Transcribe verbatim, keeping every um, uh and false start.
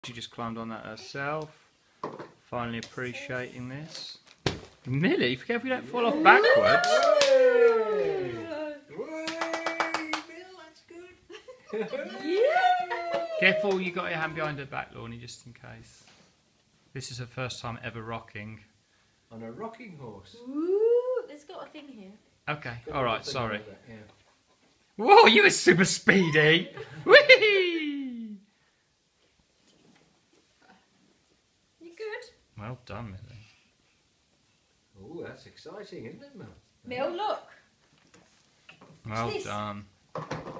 She just climbed on that herself. Finally appreciating this. Millie, be careful you don't fall off backwards. Way! Way! Bill, that's good. Yeah! Careful, you got your hand behind her back, Lorne, just in case. This is her first time ever rocking. On a rocking horse. Ooh, there's got a thing here. Okay, alright, sorry. That, yeah. Whoa, you were super speedy! Whee! You good? Well done, Millie. Oh, that's exciting, isn't it, Mel? Mill, look. Well this? done.